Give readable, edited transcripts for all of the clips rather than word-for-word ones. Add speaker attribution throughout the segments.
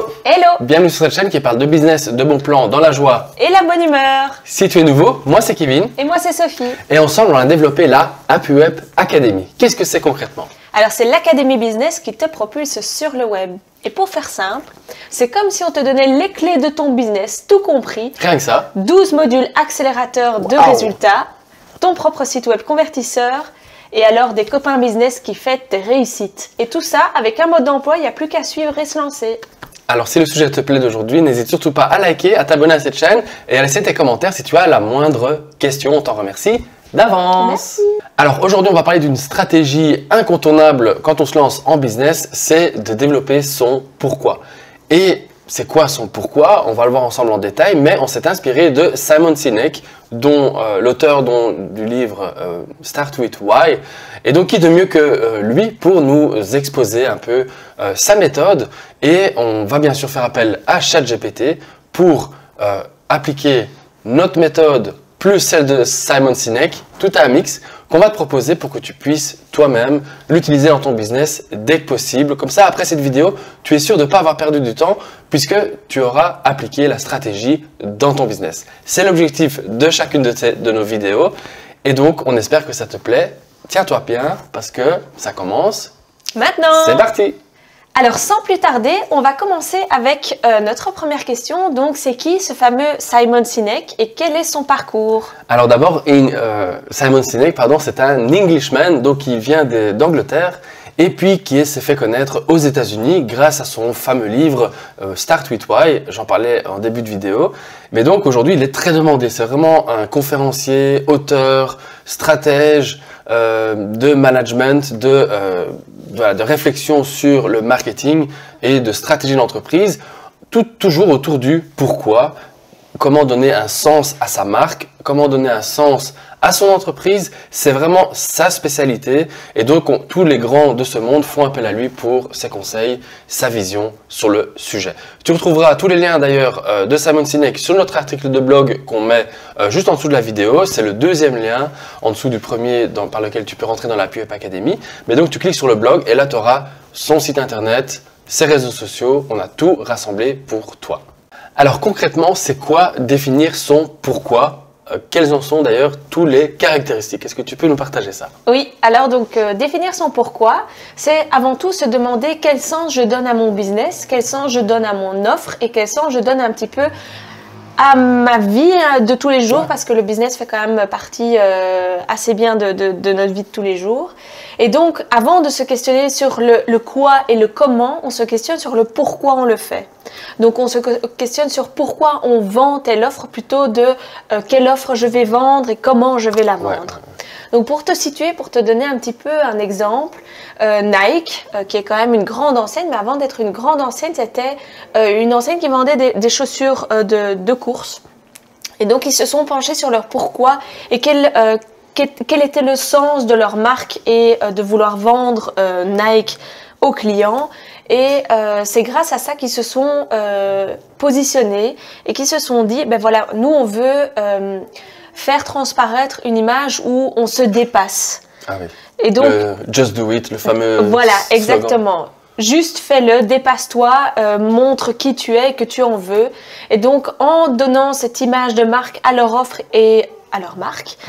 Speaker 1: Hello!
Speaker 2: Bienvenue sur cette chaîne qui parle de business, de bons plans, dans la joie
Speaker 1: Et la bonne humeur!
Speaker 2: Si tu es nouveau, moi c'est Kevin.
Speaker 1: Et moi c'est Sophie.
Speaker 2: Et ensemble on a développé la Happy Web Academy. Qu'est-ce que c'est concrètement?
Speaker 1: Alors c'est l'académie business qui te propulse sur le web. Et pour faire simple, c'est comme si on te donnait les clés de ton business, tout compris.
Speaker 2: Rien que ça.
Speaker 1: 12 modules accélérateurs de résultats, ton propre site web convertisseur, et alors des copains business qui fêtent tes réussites. Et tout ça avec un mode d'emploi, il n'y a plus qu'à suivre et se lancer.
Speaker 2: Alors si le sujet te plaît d'aujourd'hui, n'hésite surtout pas à liker, à t'abonner à cette chaîne et à laisser tes commentaires si tu as la moindre question. On t'en remercie d'avance.
Speaker 1: Merci.
Speaker 2: Alors aujourd'hui on va parler d'une stratégie incontournable quand on se lance en business, c'est de développer son pourquoi. Et c'est quoi son pourquoi? On va le voir ensemble en détail, mais on s'est inspiré de Simon Sinek, l'auteur du livre Start with Why. Et donc qui de mieux que lui pour nous exposer un peu sa méthode. Et on va bien sûr faire appel à ChatGPT pour appliquer notre méthode plus celle de Simon Sinek, tout à un mix qu'on va te proposer pour que tu puisses toi-même l'utiliser dans ton business dès que possible. Comme ça, après cette vidéo, tu es sûr de ne pas avoir perdu du temps puisque tu auras appliqué la stratégie dans ton business. C'est l'objectif de chacune de nos vidéos et donc on espère que ça te plaît. Tiens-toi bien parce que ça commence
Speaker 1: maintenant.
Speaker 2: C'est parti!
Speaker 1: Alors sans plus tarder, on va commencer avec notre première question. Donc c'est qui ce fameux Simon Sinek et quel est son parcours?
Speaker 2: Alors d'abord, Simon Sinek, c'est un Englishman, donc qui vient d'Angleterre et puis qui s'est fait connaître aux États-Unis grâce à son fameux livre Start with Why. J'en parlais en début de vidéo. Mais donc aujourd'hui, il est très demandé. C'est vraiment un conférencier, auteur, stratège de management, de réflexion sur le marketing et de stratégie d'entreprise, toujours autour du pourquoi, comment donner un sens à sa marque, comment donner un sens à son entreprise. C'est vraiment sa spécialité et donc tous les grands de ce monde font appel à lui pour ses conseils, sa vision sur le sujet. Tu retrouveras tous les liens d'ailleurs de Simon Sinek sur notre article de blog qu'on met juste en dessous de la vidéo. C'est le deuxième lien en dessous du premier par lequel tu peux rentrer dans la Happy Web Academy. Mais donc tu cliques sur le blog et là tu auras son site internet, ses réseaux sociaux. On a tout rassemblé pour toi. Alors concrètement, c'est quoi définir son pourquoi? Quelles en sont d'ailleurs toutes les caractéristiques? Est-ce que tu peux nous partager ça?
Speaker 1: Oui, alors donc définir son pourquoi, c'est avant tout se demander quel sens je donne à mon business, quel sens je donne à mon offre et quel sens je donne un petit peu à ma vie de tous les jours, parce que le business fait quand même partie assez bien de notre vie de tous les jours. Et donc, avant de se questionner sur le quoi et le comment, on se questionne sur le pourquoi on le fait. Donc, on se questionne sur pourquoi on vend telle offre plutôt de quelle offre je vais vendre et comment je vais la vendre. Donc, pour te situer, pour te donner un petit peu un exemple, Nike, qui est quand même une grande enseigne, mais avant d'être une grande enseigne, c'était une enseigne qui vendait des chaussures de course. Et donc, ils se sont penchés sur leur pourquoi et quel était le sens de leur marque et de vouloir vendre Nike aux clients. Et c'est grâce à ça qu'ils se sont positionnés et qu'ils se sont dit, ben voilà, nous on veut faire transparaître une image où on se dépasse.
Speaker 2: Ah oui.
Speaker 1: Et donc,
Speaker 2: Just do it, le fameux
Speaker 1: voilà,
Speaker 2: slogan.
Speaker 1: exactement. Juste fais-le, dépasse-toi, montre qui tu es et que tu en veux. Et donc, en donnant cette image de marque à leur offre et à leur marque,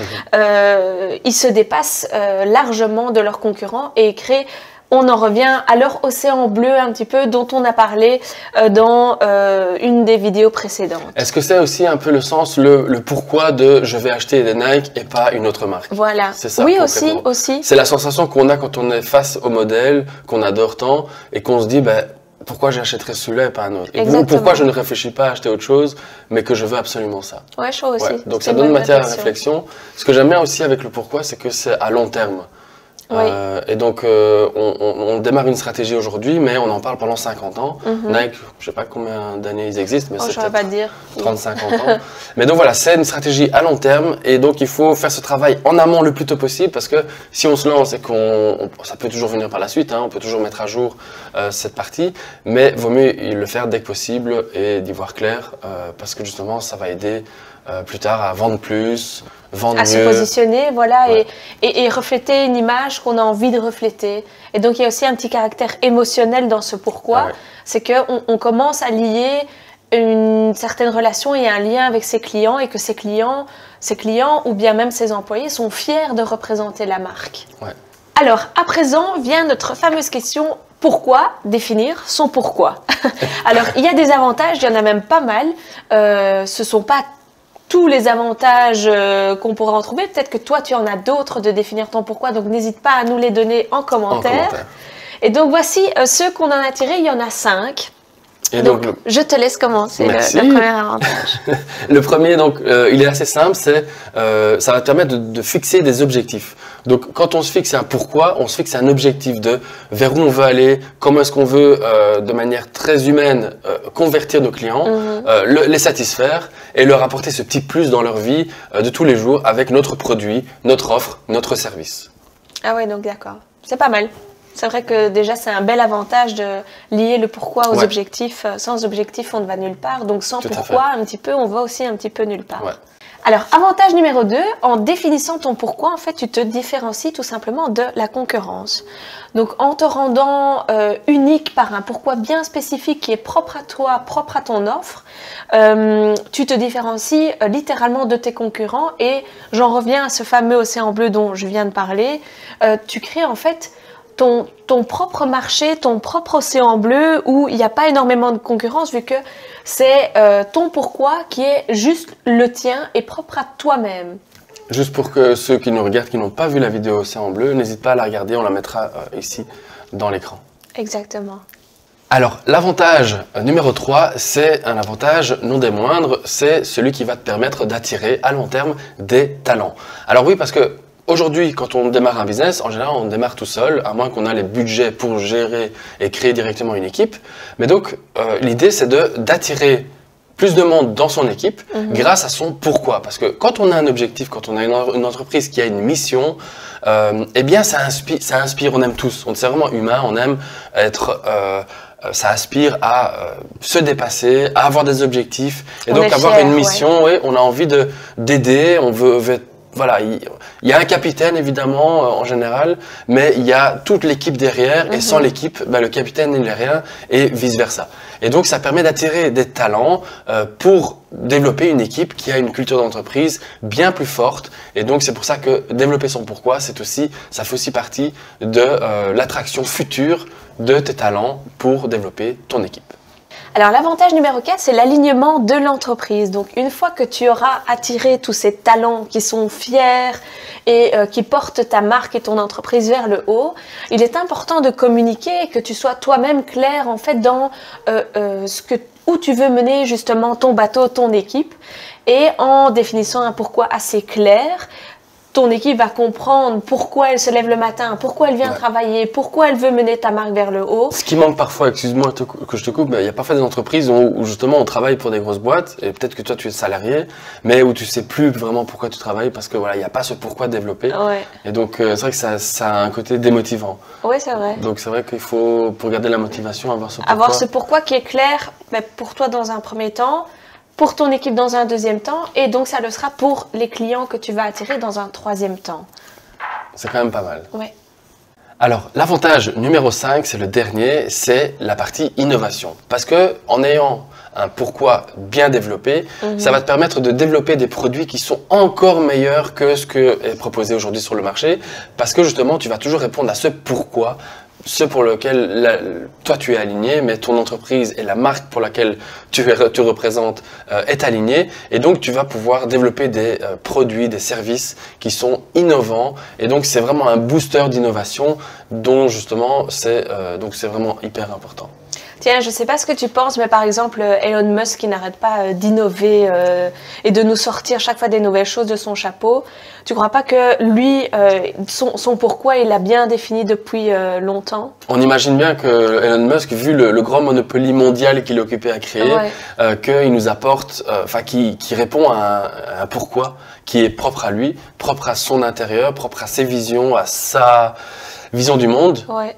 Speaker 1: ils se dépassent largement de leurs concurrents et créent, on en revient à leur océan bleu un petit peu dont on a parlé dans une des vidéos précédentes.
Speaker 2: Est-ce que c'est aussi un peu le sens, le pourquoi de je vais acheter des Nike et pas une autre marque?
Speaker 1: Voilà.
Speaker 2: C'est ça.
Speaker 1: Oui, aussi.
Speaker 2: C'est la sensation qu'on a quand on est face au modèle qu'on adore tant et qu'on se dit pourquoi j'achèterais celui-là et pas un autre? Et pourquoi je ne réfléchis pas à acheter autre chose, mais que je veux absolument ça?
Speaker 1: Ouais, je trouve aussi.
Speaker 2: Ouais. Donc ça donne matière à réflexion. Ce que j'aime bien aussi avec le pourquoi, c'est que c'est à long terme.
Speaker 1: Oui.
Speaker 2: Et donc, on démarre une stratégie aujourd'hui, mais on en parle pendant 50 ans. Nike, je sais pas combien d'années ils existent, mais c'est peut-être 30-50 ans. Mais donc voilà, c'est une stratégie à long terme et donc il faut faire ce travail en amont le plus tôt possible parce que si on se lance et ça peut toujours venir par la suite, on peut toujours mettre à jour cette partie, mais vaut mieux le faire dès que possible et d'y voir clair parce que justement, ça va aider plus tard à vendre plus, vendre
Speaker 1: à
Speaker 2: mieux.
Speaker 1: se positionner, voilà,
Speaker 2: Ouais.
Speaker 1: et refléter une image qu'on a envie de refléter. Et donc, il y a aussi un petit caractère émotionnel dans ce pourquoi.
Speaker 2: Ah ouais.
Speaker 1: C'est qu'on commence à lier une certaine relation et un lien avec ses clients et que ses clients ou bien même ses employés sont fiers de représenter la marque.
Speaker 2: Ouais.
Speaker 1: Alors, à présent, vient notre fameuse question, pourquoi définir son pourquoi? Alors, il y a des avantages, il y en a même pas mal. Ce ne sont pas tous les avantages qu'on pourra en trouver. Peut-être que toi, tu en as d'autres de définir ton pourquoi, donc n'hésite pas à nous les donner en commentaire. Et donc, voici ceux qu'on en a tirés, il y en a 5.
Speaker 2: Et
Speaker 1: donc, je te laisse commencer le premier avantage.
Speaker 2: Le premier, donc, il est assez simple, ça va te permettre de fixer des objectifs. Donc, quand on se fixe un pourquoi, on se fixe un objectif de vers où on veut aller, comment est-ce qu'on veut, de manière très humaine, convertir nos clients, les satisfaire et leur apporter ce petit plus dans leur vie de tous les jours avec notre produit, notre offre, notre service.
Speaker 1: Ah ouais, donc d'accord. C'est pas mal. C'est vrai que déjà, c'est un bel avantage de lier le pourquoi aux objectifs. Sans objectif, on ne va nulle part. Donc, sans pourquoi, un petit peu, on va aussi un petit peu nulle part.
Speaker 2: Ouais.
Speaker 1: Alors, avantage numéro 2, en définissant ton pourquoi, en fait, tu te différencies tout simplement de la concurrence. Donc, en te rendant unique par un pourquoi bien spécifique qui est propre à toi, propre à ton offre, tu te différencies littéralement de tes concurrents. Et j'en reviens à ce fameux océan bleu dont je viens de parler. Tu crées en fait ton propre marché, ton propre océan bleu où il n'y a pas énormément de concurrence vu que c'est ton pourquoi qui est juste le tien et propre à toi-même.
Speaker 2: Juste pour que ceux qui nous regardent, qui n'ont pas vu la vidéo Océan Bleu, n'hésite pas à la regarder, on la mettra ici dans l'écran.
Speaker 1: Exactement.
Speaker 2: Alors, l'avantage numéro 3, c'est un avantage non des moindres, c'est celui qui va te permettre d'attirer à long terme des talents. Alors oui, parce que aujourd'hui, quand on démarre un business, en général, on démarre tout seul, à moins qu'on ait les budgets pour gérer et créer directement une équipe. Mais donc, l'idée, c'est d'attirer plus de monde dans son équipe grâce à son pourquoi. Parce que quand on a un objectif, quand on a une entreprise qui a une mission, eh bien, ça inspire, on aime tous. On est vraiment humain, on aime être... ça aspire à se dépasser, à avoir des objectifs et donc avoir une mission. Ouais. On a envie d'aider, on veut être. Voilà, il y a un capitaine évidemment en général, mais il y a toute l'équipe derrière et sans l'équipe, le capitaine il n'est rien et vice versa. Et donc ça permet d'attirer des talents pour développer une équipe qui a une culture d'entreprise bien plus forte. Et donc c'est pour ça que développer son pourquoi, ça fait aussi partie de l'attraction future de tes talents pour développer ton équipe.
Speaker 1: Alors l'avantage numéro 4, c'est l'alignement de l'entreprise. Donc une fois que tu auras attiré tous ces talents qui sont fiers et qui portent ta marque et ton entreprise vers le haut, il est important de communiquer et que tu sois toi-même clair en fait dans où tu veux mener justement ton bateau, ton équipe. Et en définissant un pourquoi assez clair, ton équipe va comprendre pourquoi elle se lève le matin, pourquoi elle vient travailler, pourquoi elle veut mener ta marque vers le haut.
Speaker 2: Ce qui manque parfois, excuse-moi que je te coupe, mais il y a parfois des entreprises où justement on travaille pour des grosses boîtes et peut-être que toi tu es salarié, mais où tu sais plus vraiment pourquoi tu travailles parce que voilà, il n'y a pas ce pourquoi développé.
Speaker 1: Ouais.
Speaker 2: Et donc c'est vrai que ça a un côté démotivant.
Speaker 1: Oui, c'est vrai.
Speaker 2: Donc c'est vrai qu'il faut, pour garder la motivation, avoir ce pourquoi.
Speaker 1: Avoir ce pourquoi qui est clair pour toi dans un premier temps, pour ton équipe dans un deuxième temps, et donc ça le sera pour les clients que tu vas attirer dans un troisième temps.
Speaker 2: C'est quand même pas mal.
Speaker 1: Ouais.
Speaker 2: Alors, l'avantage numéro 5, c'est le dernier, c'est la partie innovation. Parce que en ayant un pourquoi bien développé, ça va te permettre de développer des produits qui sont encore meilleurs que ce que est proposé aujourd'hui sur le marché. Parce que justement, tu vas toujours répondre à ce pourquoi, ce pour lequel toi tu es aligné, mais ton entreprise et la marque pour laquelle tu représentes est alignée. Et donc tu vas pouvoir développer des produits, des services qui sont innovants. Et donc c'est vraiment un booster d'innovation dont justement c'est vraiment hyper important.
Speaker 1: Tiens, je ne sais pas ce que tu penses, mais par exemple, Elon Musk qui n'arrête pas d'innover et de nous sortir chaque fois des nouvelles choses de son chapeau. Tu ne crois pas que lui, son pourquoi, il l'a bien défini depuis longtemps?
Speaker 2: On imagine bien que Elon Musk, vu le grand monopoly mondial qu'il est occupé à créer, qu'il nous apporte, qui répond à un pourquoi qui est propre à lui, propre à son intérieur, propre à ses visions, à sa vision du monde,
Speaker 1: Ouais.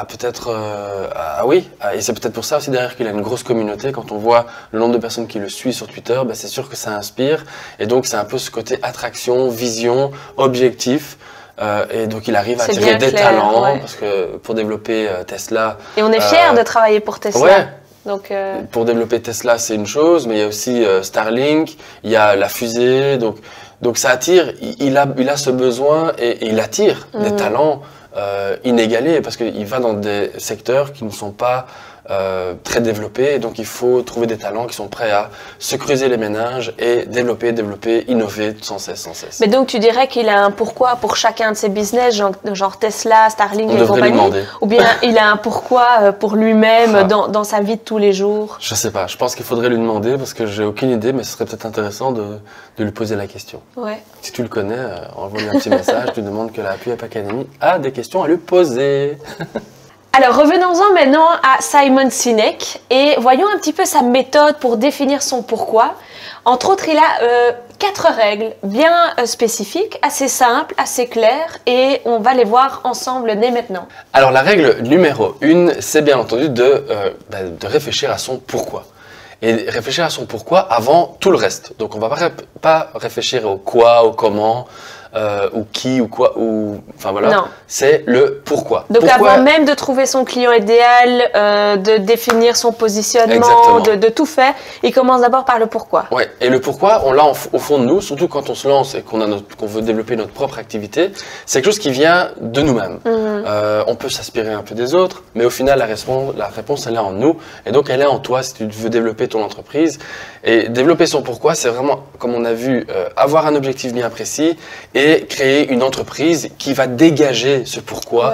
Speaker 2: et c'est peut-être pour ça aussi derrière qu'il a une grosse communauté. Quand on voit le nombre de personnes qui le suivent sur Twitter, ben c'est sûr que ça inspire, et donc c'est un peu ce côté attraction, vision, objectif, et donc il arrive à
Speaker 1: C'est
Speaker 2: attirer
Speaker 1: bien
Speaker 2: des
Speaker 1: clair,
Speaker 2: talents,
Speaker 1: ouais.
Speaker 2: parce que pour développer Tesla,
Speaker 1: Et on est fiers de travailler pour Tesla.
Speaker 2: ouais.
Speaker 1: Donc,
Speaker 2: Pour développer Tesla, c'est une chose, mais il y a aussi Starlink, il y a la fusée, donc ça attire, il a ce besoin et il attire des talents inégalés, parce qu'il va dans des secteurs qui ne sont pas très développés, et donc il faut trouver des talents qui sont prêts à se creuser les méninges et développer, innover sans cesse.
Speaker 1: Mais donc tu dirais qu'il a un pourquoi pour chacun de ses business, genre Tesla, Starlink
Speaker 2: On
Speaker 1: et
Speaker 2: devrait lui
Speaker 1: compagnie,
Speaker 2: demander.
Speaker 1: ou bien il a un pourquoi pour lui-même
Speaker 2: Ah.
Speaker 1: dans sa vie de tous les jours?
Speaker 2: Je sais pas, je pense qu'il faudrait lui demander, parce que j'ai aucune idée, mais ce serait peut-être intéressant de lui poser la question.
Speaker 1: Ouais.
Speaker 2: Si tu le connais, envoie-lui un petit message, tu demandes que la Happy App Academy a des questions à lui poser.
Speaker 1: Alors revenons-en maintenant à Simon Sinek et voyons un petit peu sa méthode pour définir son pourquoi. Entre autres, il a 4 règles bien spécifiques, assez simples, assez claires, et on va les voir ensemble dès maintenant.
Speaker 2: Alors la règle numéro 1, c'est bien entendu de réfléchir à son pourquoi. Et réfléchir à son pourquoi avant tout le reste. Donc on va pas réfléchir au quoi, au comment, ou qui, ou quoi, ou... Enfin voilà,
Speaker 1: Non.
Speaker 2: c'est le pourquoi.
Speaker 1: Donc
Speaker 2: Pourquoi-
Speaker 1: avant même de trouver son client idéal, de définir son positionnement,
Speaker 2: Exactement.
Speaker 1: de tout faire, il commence d'abord par le pourquoi.
Speaker 2: Ouais, et le pourquoi, on l'a au fond de nous, surtout quand on se lance et qu'on veut développer notre propre activité, c'est quelque chose qui vient de nous-mêmes. On peut s'inspirer un peu des autres, mais au final, la réponse, elle est en nous, et donc elle est en toi si tu veux développer ton entreprise. Et développer son pourquoi, c'est vraiment, comme on a vu, avoir un objectif bien précis et créer une entreprise qui va dégager ce pourquoi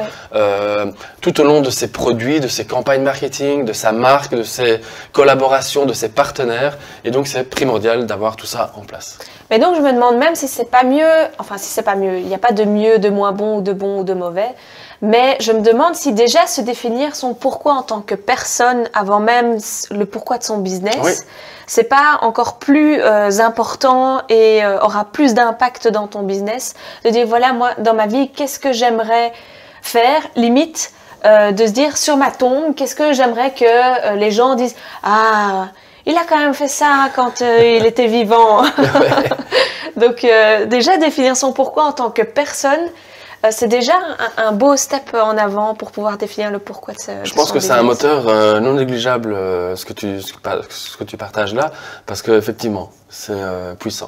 Speaker 2: tout au long de ses produits, de ses campagnes marketing, de sa marque, de ses collaborations, de ses partenaires. Et donc, c'est primordial d'avoir tout ça en place.
Speaker 1: Mais donc je me demande même si c'est pas mieux, enfin si c'est pas mieux, il n'y a pas de mieux, de moins bon ou de mauvais, mais je me demande si déjà se définir son pourquoi en tant que personne avant même le pourquoi de son business,
Speaker 2: Oui.
Speaker 1: c'est pas encore plus important et aura plus d'impact dans ton business, de dire voilà moi dans ma vie qu'est-ce que j'aimerais faire, limite de se dire sur ma tombe qu'est-ce que j'aimerais que les gens disent ah il a quand même fait ça quand il était vivant. Donc déjà définir son pourquoi en tant que personne, c'est déjà un beau step en avant pour pouvoir définir le pourquoi de sa
Speaker 2: Je pense que c'est un moteur non négligeable ce que tu partages là, parce qu'effectivement, c'est puissant.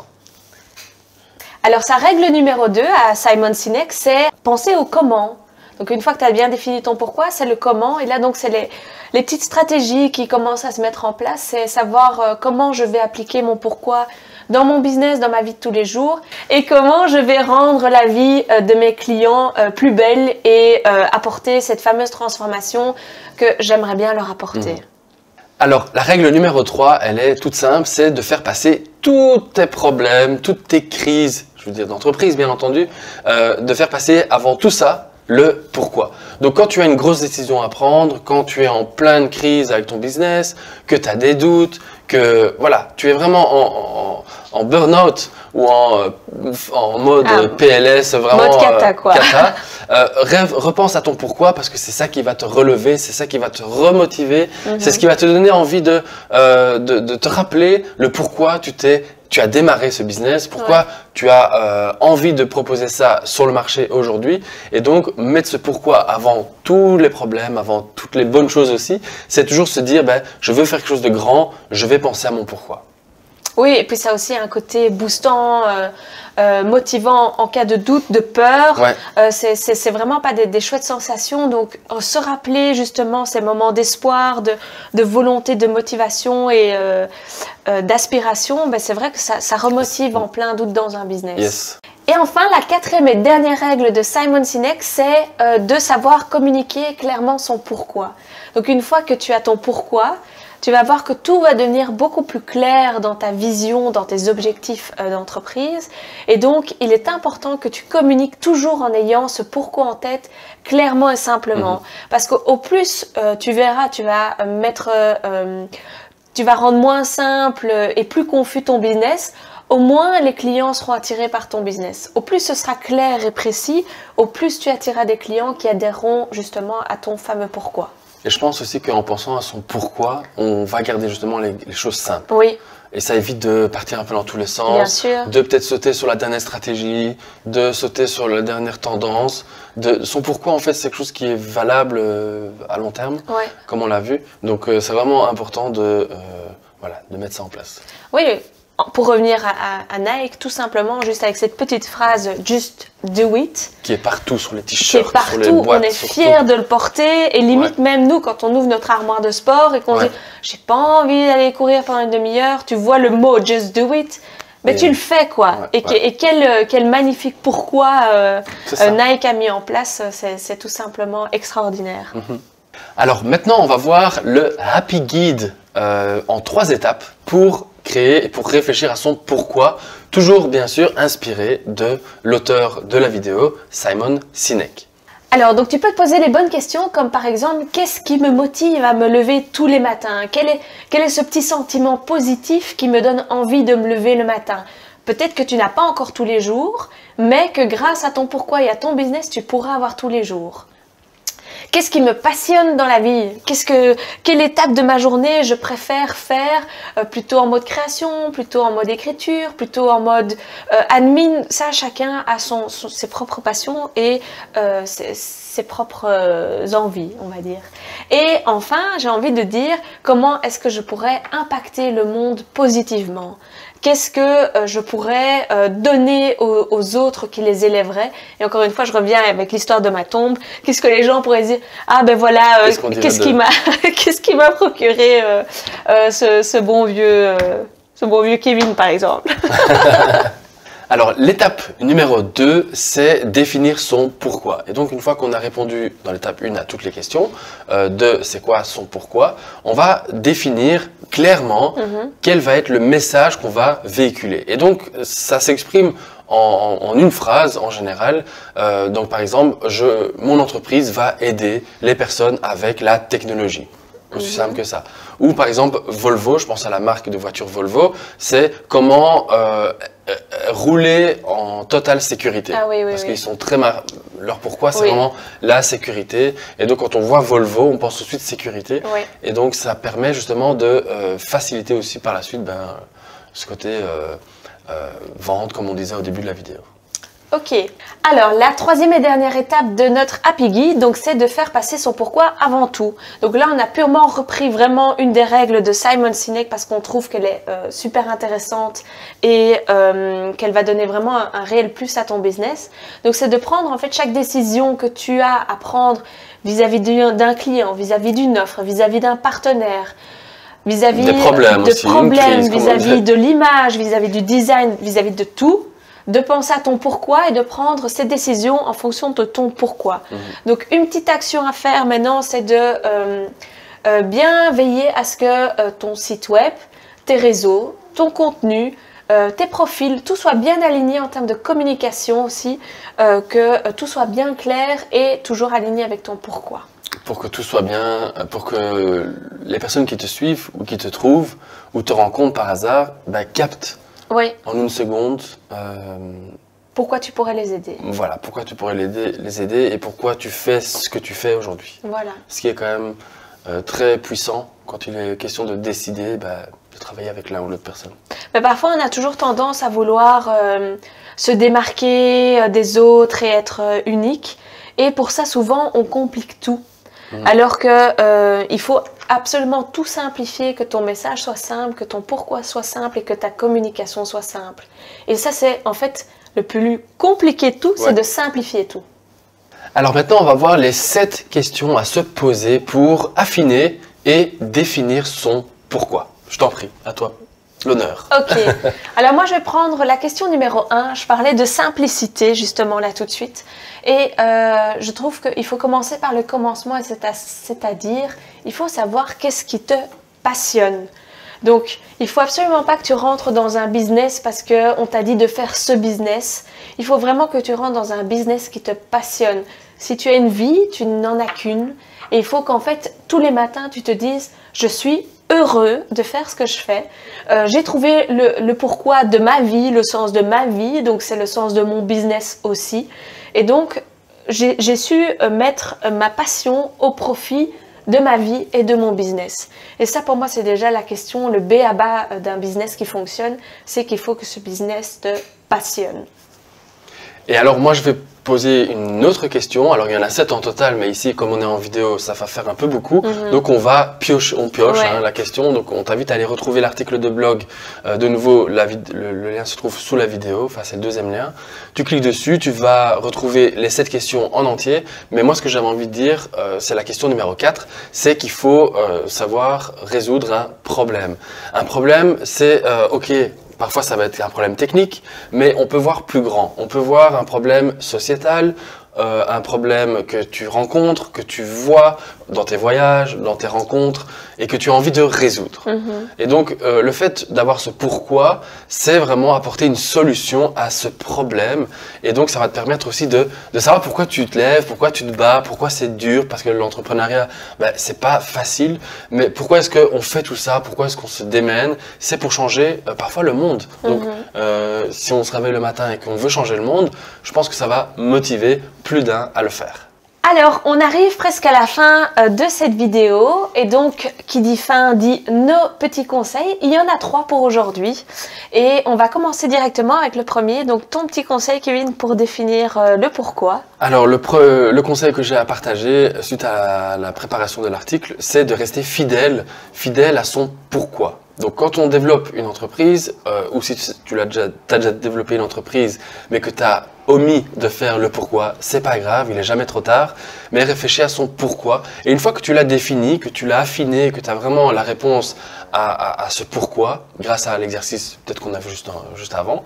Speaker 1: Alors sa règle numéro 2 à Simon Sinek, c'est penser au comment. Donc une fois que tu as bien défini ton pourquoi, c'est le comment. Et là donc c'est les petites stratégies qui commencent à se mettre en place. C'est savoir comment je vais appliquer mon pourquoi dans mon business, dans ma vie de tous les jours. Et comment je vais rendre la vie de mes clients plus belle et apporter cette fameuse transformation que j'aimerais bien leur apporter.
Speaker 2: Alors, la règle numéro 3, elle est toute simple, c'est de faire passer tous tes problèmes, toutes tes crises, je veux dire d'entreprise bien entendu, de faire passer avant tout ça le pourquoi. Donc quand tu as une grosse décision à prendre, quand tu es en pleine crise avec ton business, que tu as des doutes, que voilà, tu es vraiment en burn-out ou en mode PLS, vraiment
Speaker 1: mode cata, quoi.
Speaker 2: cata, repense à ton pourquoi, parce que c'est ça qui va te relever, c'est ça qui va te remotiver, c'est ce qui va te donner envie de te rappeler le pourquoi tu as démarré ce business, pourquoi tu as envie de proposer ça sur le marché aujourd'hui. Et donc, mettre ce pourquoi avant tous les problèmes, avant toutes les bonnes choses aussi, c'est toujours se dire, je veux faire quelque chose de grand, je vais penser à mon pourquoi.
Speaker 1: Oui, et puis ça a aussi un côté boostant, motivant en cas de doute, de peur.
Speaker 2: Ouais.
Speaker 1: C'est vraiment pas des chouettes sensations. Donc, se rappeler justement ces moments d'espoir, de volonté, de motivation et d'aspiration, c'est vrai que ça remotive en plein doute dans un business.
Speaker 2: Yes.
Speaker 1: Et enfin, la 4e et dernière règle de Simon Sinek, c'est de savoir communiquer clairement son pourquoi. Donc, une fois que tu as ton pourquoi, tu vas voir que tout va devenir beaucoup plus clair dans ta vision, dans tes objectifs d'entreprise. Et donc, il est important que tu communiques toujours en ayant ce pourquoi en tête, clairement et simplement. Parce qu'au plus, tu verras, tu vas rendre moins simple et plus confus ton business. au moins les clients seront attirés par ton business. Au plus ce sera clair et précis, au plus tu attireras des clients qui adhéreront justement à ton fameux pourquoi.
Speaker 2: Et je pense aussi qu'en pensant à son pourquoi, on va garder justement les choses simples.
Speaker 1: Oui.
Speaker 2: Et ça évite de partir un peu dans tous les sens,
Speaker 1: Bien sûr.
Speaker 2: de peut-être sauter sur la dernière stratégie, de sauter sur la dernière tendance. Son pourquoi, en fait, c'est quelque chose qui est valable à long terme,
Speaker 1: Ouais.
Speaker 2: comme on l'a vu. Donc, c'est vraiment important de mettre ça en place.
Speaker 1: Oui, pour revenir à Nike, tout simplement, juste avec cette petite phrase « Just do it »,
Speaker 2: Qui est partout sur les
Speaker 1: qui est
Speaker 2: t-shirts, sur les
Speaker 1: partout,
Speaker 2: boîtes.
Speaker 1: on est
Speaker 2: surtout.
Speaker 1: fiers de le porter et limite même nous, quand on ouvre notre armoire de sport et qu'on
Speaker 2: Ouais.
Speaker 1: dit « J'ai pas envie d'aller courir pendant une demi-heure », tu vois le mot « Just do it », mais
Speaker 2: Et-
Speaker 1: tu le fais quoi.
Speaker 2: Ouais,
Speaker 1: Et quel magnifique pourquoi
Speaker 2: C'est ça.
Speaker 1: Nike a mis en place, c'est tout simplement extraordinaire.
Speaker 2: Alors maintenant, on va voir le Happy Guide en 3 étapes pour créer et pour réfléchir à son pourquoi, toujours bien sûr inspiré de l'auteur de la vidéo, Simon Sinek.
Speaker 1: Alors, donc tu peux te poser les bonnes questions comme par exemple, qu'est-ce qui me motive à me lever tous les matins? Quel est ce petit sentiment positif qui me donne envie de me lever le matin? Peut-être que tu n'as pas encore tous les jours, mais que grâce à ton pourquoi et à ton business, tu pourras avoir tous les jours. Qu'est-ce qui me passionne dans la vie? Quelle étape de ma journée je préfère faire plutôt en mode création, plutôt en mode écriture, plutôt en mode admin? Ça, chacun a ses propres passions et ses propres envies, on va dire. Et enfin, j'ai envie de dire comment est-ce que je pourrais impacter le monde positivement? Qu'est-ce que je pourrais donner aux autres qui les élèveraient? Et encore une fois, je reviens avec l'histoire de ma tombe. Qu'est-ce que les gens pourraient dire? Ah ben voilà, qu'est-ce qui m'a procuré ce bon vieux Kevin, par exemple.
Speaker 2: Alors l'étape numéro 2, c'est définir son pourquoi. Et donc une fois qu'on a répondu dans l'étape 1 à toutes les questions de c'est quoi son pourquoi, on va définir clairement quel va être le message qu'on va véhiculer. Et donc ça s'exprime en une phrase en général. Donc par exemple, mon entreprise va aider les personnes avec la technologie. Aussi simple que ça. Ou par exemple Volvo, je pense à la marque de voiture Volvo, c'est comment rouler en totale sécurité.
Speaker 1: Ah oui, oui,
Speaker 2: Parce
Speaker 1: oui.
Speaker 2: qu'ils sont très leur pourquoi, c'est
Speaker 1: Oui.
Speaker 2: vraiment la sécurité. Et donc quand on voit Volvo, on pense tout de suite sécurité.
Speaker 1: Oui.
Speaker 2: Et donc ça permet justement de faciliter aussi par la suite ce côté vente, comme on disait au début de la vidéo.
Speaker 1: Ok, alors la troisième et dernière étape de notre Happy Guide, donc c'est de faire passer son pourquoi avant tout. Donc là, on a purement repris vraiment une des règles de Simon Sinek parce qu'on trouve qu'elle est super intéressante et qu'elle va donner vraiment un réel plus à ton business. Donc c'est de prendre en fait chaque décision que tu as à prendre vis-à-vis d'un client, vis-à-vis d'une offre, vis-à-vis d'un partenaire, vis-à-vis
Speaker 2: Des problèmes aussi, une crise,
Speaker 1: vis-à-vis de l'image, vis-à-vis du design, vis-à-vis de tout. De penser à ton pourquoi et de prendre ces décisions en fonction de ton pourquoi. Donc, une petite action à faire maintenant, c'est de bien veiller à ce que ton site web, tes réseaux, ton contenu, tes profils, tout soit bien aligné en termes de communication aussi, que tout soit bien clair et toujours aligné avec ton pourquoi.
Speaker 2: Pour que tout soit bien, pour que les personnes qui te suivent ou qui te trouvent ou te rencontrent par hasard, captent
Speaker 1: Oui.
Speaker 2: en une seconde
Speaker 1: Pourquoi tu pourrais les aider.
Speaker 2: voilà, pourquoi tu pourrais les aider et pourquoi tu fais ce que tu fais aujourd'hui.
Speaker 1: Voilà.
Speaker 2: Ce qui est quand même très puissant quand il est question de décider de travailler avec l'un ou l'autre personne.
Speaker 1: Mais parfois, on a toujours tendance à vouloir se démarquer des autres et être unique. Et pour ça, souvent, on complique tout. Alors que il faut absolument tout simplifier, que ton message soit simple, que ton pourquoi soit simple et que ta communication soit simple. Et ça, c'est en fait le plus compliqué de tout, c'est de simplifier tout.
Speaker 2: Alors maintenant, on va voir les 7 questions à se poser pour affiner et définir son pourquoi. Je t'en prie, à toi, l'honneur.
Speaker 1: Ok, alors moi je vais prendre la question numéro 1. Je parlais de simplicité justement là tout de suite. Et je trouve qu'il faut commencer par le commencement, c'est-à-dire il faut savoir qu'est-ce qui te passionne. Donc, il ne faut absolument pas que tu rentres dans un business parce qu'on t'a dit de faire ce business. Il faut vraiment que tu rentres dans un business qui te passionne. Si tu as une vie, tu n'en as qu'une. Et il faut qu'en fait, tous les matins, tu te dises « Je suis heureux de faire ce que je fais. J'ai trouvé le pourquoi de ma vie, le sens de ma vie, donc c'est le sens de mon business aussi. Et donc, j'ai su mettre ma passion au profit de ma vie et de mon business. Et ça, pour moi, c'est déjà la question, le B à bas d'un business qui fonctionne, c'est qu'il faut que ce business te passionne.
Speaker 2: Et alors, moi, je vais poser une autre question. Alors, il y en a 7 en total, mais ici, comme on est en vidéo, ça va faire un peu beaucoup. Donc, on pioche
Speaker 1: Ouais.
Speaker 2: la question. Donc, on t'invite à aller retrouver l'article de blog. De nouveau, le lien se trouve sous la vidéo. Enfin, c'est le deuxième lien. Tu cliques dessus, tu vas retrouver les 7 questions en entier. Mais moi, ce que j'avais envie de dire, c'est la question numéro 4. C'est qu'il faut savoir résoudre un problème. Un problème, c'est, OK, parfois, ça va être un problème technique, mais on peut voir plus grand. On peut voir un problème sociétal, un problème que tu rencontres, que tu vois dans tes voyages, dans tes rencontres, et que tu as envie de résoudre. Et donc, le fait d'avoir ce pourquoi, c'est vraiment apporter une solution à ce problème. Et donc, ça va te permettre aussi de savoir pourquoi tu te lèves, pourquoi tu te bats, pourquoi c'est dur, parce que l'entrepreneuriat, ben, c'est pas facile. Mais pourquoi est-ce qu'on fait tout ça? Pourquoi est-ce qu'on se démène? C'est pour changer parfois le monde. Donc, si on se réveille le matin et qu'on veut changer le monde, je pense que ça va motiver plus d'un à le faire.
Speaker 1: Alors, on arrive presque à la fin de cette vidéo et donc, qui dit fin dit nos petits conseils. Il y en a 3 pour aujourd'hui et on va commencer directement avec le premier. Donc, ton petit conseil, Kevin, pour définir le pourquoi.
Speaker 2: Alors, le conseil que j'ai à partager suite à la préparation de l'article, c'est de rester fidèle à son pourquoi. Donc, quand on développe une entreprise, ou si tu as déjà développé une entreprise, mais que tu as omis de faire le pourquoi, c'est pas grave, il est jamais trop tard, mais réfléchis à son pourquoi. Et une fois que tu l'as défini, que tu l'as affiné, que tu as vraiment la réponse à ce pourquoi, grâce à l'exercice peut-être qu'on a vu juste avant,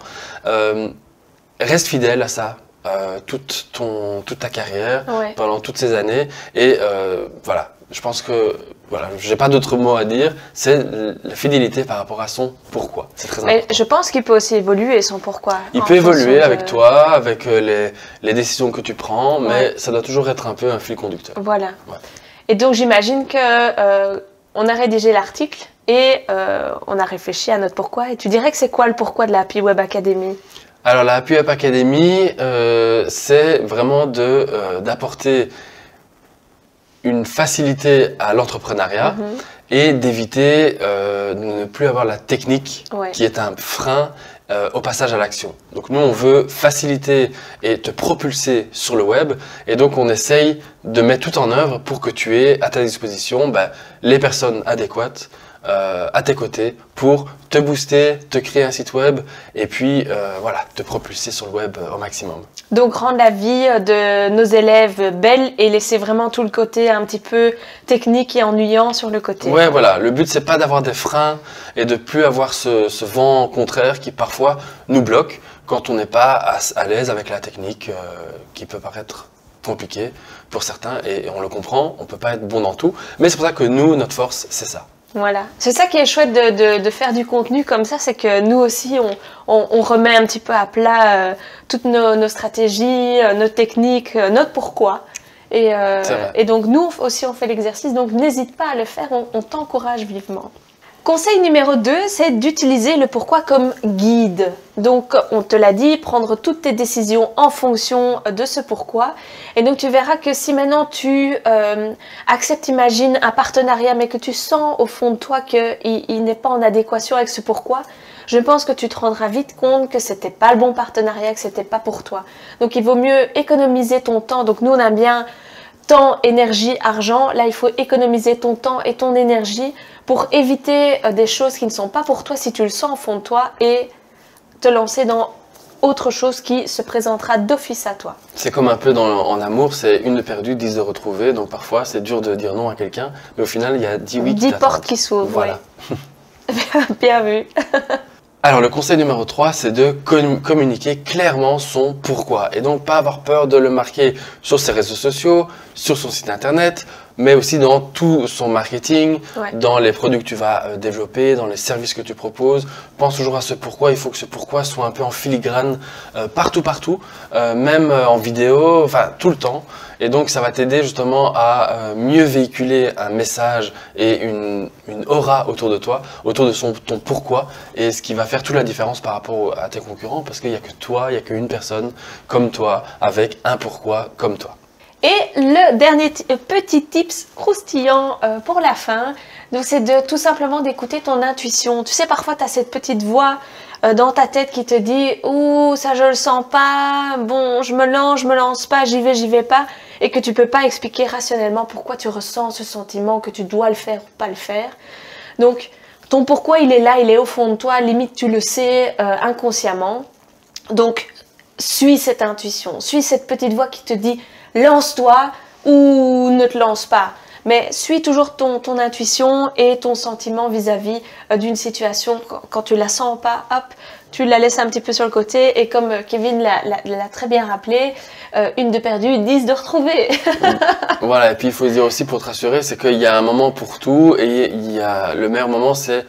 Speaker 2: reste fidèle à ça. Toute ta carrière,
Speaker 1: Ouais.
Speaker 2: pendant toutes ces années, et voilà, je pense que voilà, j'ai pas d'autres mots à dire, c'est la fidélité par rapport à son pourquoi, c'est très important.
Speaker 1: Mais je pense qu'il peut aussi évoluer son pourquoi.
Speaker 2: Il
Speaker 1: en
Speaker 2: peut évoluer
Speaker 1: fonction de-
Speaker 2: avec toi, avec les décisions que tu prends, mais
Speaker 1: Ouais.
Speaker 2: ça doit toujours être un peu un fil conducteur.
Speaker 1: Voilà.
Speaker 2: Ouais.
Speaker 1: Et donc, j'imagine que on a rédigé l'article et on a réfléchi à notre pourquoi. Et tu dirais que c'est quoi le pourquoi de la Happy Web Academy?
Speaker 2: Alors la Happy Web Academy, c'est vraiment d'apporter une facilité à l'entrepreneuriat et d'éviter de ne plus avoir la technique
Speaker 1: Ouais.
Speaker 2: qui est un frein au passage à l'action. Donc nous, on veut faciliter et te propulser sur le web, et donc on essaye de mettre tout en œuvre pour que tu aies à ta disposition les personnes adéquates à tes côtés pour te booster, te créer un site web et puis voilà, te propulser sur le web au maximum.
Speaker 1: Donc, rendre la vie de nos élèves belle et laisser vraiment tout le côté un petit peu technique et ennuyant sur le côté.
Speaker 2: Ouais, voilà, le but c'est pas d'avoir des freins et de plus avoir ce vent contraire qui parfois nous bloque quand on n'est pas à l'aise avec la technique qui peut paraître compliquée pour certains, et on le comprend, on peut pas être bon dans tout, mais c'est pour ça que nous, notre force, c'est ça.
Speaker 1: Voilà. C'est ça qui est chouette de faire du contenu comme ça, c'est que nous aussi, on remet un petit peu à plat toutes nos stratégies, nos techniques, notre pourquoi. Et donc, nous aussi, on fait l'exercice, donc n'hésite pas à le faire, on t'encourage vivement. Conseil numéro 2, c'est d'utiliser le pourquoi comme guide. Donc, on te l'a dit, prendre toutes tes décisions en fonction de ce pourquoi. Et donc, tu verras que si maintenant tu acceptes, imagine, un partenariat, mais que tu sens au fond de toi qu'il n'est pas en adéquation avec ce pourquoi, je pense que tu te rendras vite compte que c'était pas le bon partenariat, que c'était pas pour toi. Donc, il vaut mieux économiser ton temps. Donc, nous, on aime bien temps, énergie, argent. Là, il faut économiser ton temps et ton énergie pour éviter des choses qui ne sont pas pour toi si tu le sens au fond de toi et te lancer dans autre chose qui se présentera d'office à toi.
Speaker 2: C'est comme un peu en amour, c'est une de perdue, 10 de retrouvée, donc parfois c'est dur de dire non à quelqu'un, mais au final il y a 10 oui qui
Speaker 1: 10
Speaker 2: t'attendent.
Speaker 1: portes qui s'ouvrent,
Speaker 2: Voilà.
Speaker 1: ouais. Bien vu.
Speaker 2: Alors le conseil numéro 3, c'est de communiquer clairement son pourquoi, et donc pas avoir peur de le marquer sur ses réseaux sociaux, sur son site internet, mais aussi dans tout son marketing,
Speaker 1: Ouais.
Speaker 2: dans les produits que tu vas développer, dans les services que tu proposes. Pense toujours à ce pourquoi. Il faut que ce pourquoi soit un peu en filigrane partout, même en vidéo, enfin tout le temps. Et donc ça va t'aider justement à mieux véhiculer un message et une aura autour de toi, autour de ton pourquoi, et ce qui va faire toute la différence par rapport à tes concurrents, parce qu'il n'y a que toi, il n'y a qu'une personne comme toi, avec un pourquoi comme toi.
Speaker 1: Et le dernier petit tips croustillant pour la fin, donc c'est de tout simplement d'écouter ton intuition. Tu sais, parfois tu as cette petite voix dans ta tête qui te dit « Ouh, ça je le sens pas, bon, je me lance pas, j'y vais pas », et que tu peux pas expliquer rationnellement pourquoi tu ressens ce sentiment, que tu dois le faire ou pas le faire. Donc, ton pourquoi il est là, il est au fond de toi, limite tu le sais inconsciemment. Donc, suis cette intuition, suis cette petite voix qui te dit « Lance-toi » ou « Ne te lance pas ». Mais suis toujours ton intuition et ton sentiment vis-à-vis d'une situation. Quand tu la sens pas, hop, tu la laisses un petit peu sur le côté. Et comme Kevin l'a très bien rappelé, une de perdue, 10 de retrouvée.
Speaker 2: Voilà, et puis il faut se dire aussi pour te rassurer, c'est qu'il y a un moment pour tout, et il y a le meilleur moment, c'est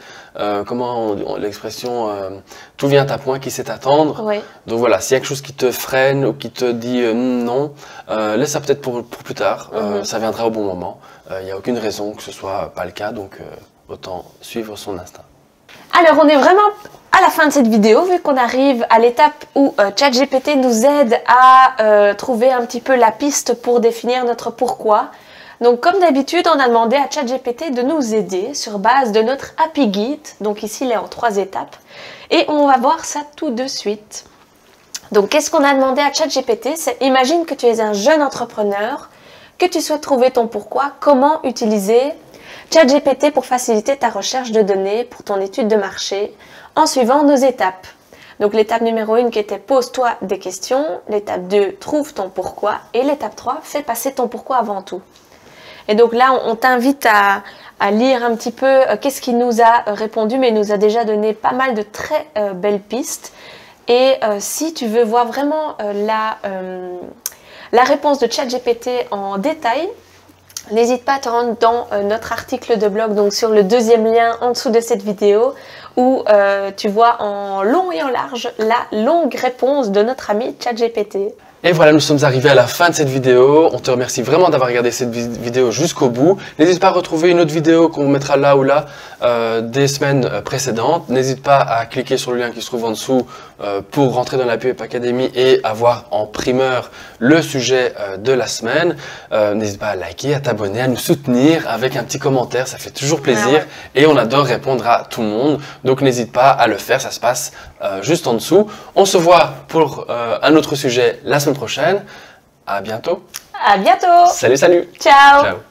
Speaker 2: l'expression tout vient à point, qui sait t'attendre.
Speaker 1: Oui.
Speaker 2: Donc voilà, s'il y a quelque chose qui te freine ou qui te dit non, laisse ça peut-être pour plus tard, ça viendra au bon moment. Il n'y a aucune raison que ce soit pas le cas, donc autant suivre son instinct.
Speaker 1: Alors on est vraiment à la fin de cette vidéo, vu qu'on arrive à l'étape où ChatGPT nous aide à trouver un petit peu la piste pour définir notre pourquoi. Donc comme d'habitude, on a demandé à ChatGPT de nous aider sur base de notre Happy Guide. Donc ici, il est en 3 étapes. Et on va voir ça tout de suite. Donc qu'est-ce qu'on a demandé à ChatGPT? C'est imagine que tu es un jeune entrepreneur, que tu souhaites trouver ton pourquoi, comment utiliser ChatGPT pour faciliter ta recherche de données pour ton étude de marché en suivant nos étapes. Donc l'étape numéro 1 qui était pose-toi des questions, l'étape 2 trouve ton pourquoi et l'étape 3 fais passer ton pourquoi avant tout. Et donc là on t'invite à lire un petit peu qu'est-ce qu'il nous a répondu, mais il nous a déjà donné pas mal de très belles pistes. Et si tu veux voir vraiment la réponse de ChatGPT en détail, n'hésite pas à te rendre dans notre article de blog, donc sur le 2e lien en dessous de cette vidéo, où tu vois en long et en large la longue réponse de notre ami ChatGPT.
Speaker 2: Et voilà, nous sommes arrivés à la fin de cette vidéo. On te remercie vraiment d'avoir regardé cette vidéo jusqu'au bout. N'hésite pas à retrouver une autre vidéo qu'on vous mettra là ou là des semaines précédentes. N'hésite pas à cliquer sur le lien qui se trouve en dessous pour rentrer dans la PUP Academy et avoir en primeur le sujet de la semaine. N'hésite pas à liker, à t'abonner, à nous soutenir avec un petit commentaire. Ça fait toujours plaisir. Ah ouais. Et on adore répondre à tout le monde. Donc n'hésite pas à le faire. Ça se passe juste en dessous. On se voit pour un autre sujet la semaine prochaine. À bientôt.
Speaker 1: À bientôt.
Speaker 2: Salut, salut.
Speaker 1: Ciao.
Speaker 2: Ciao.